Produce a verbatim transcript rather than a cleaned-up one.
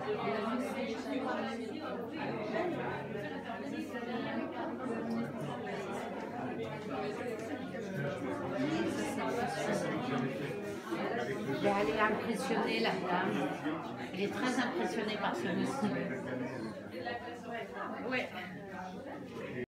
vais aller impressionner la dame. Elle est très impressionnée par ce monsieur. Ouais.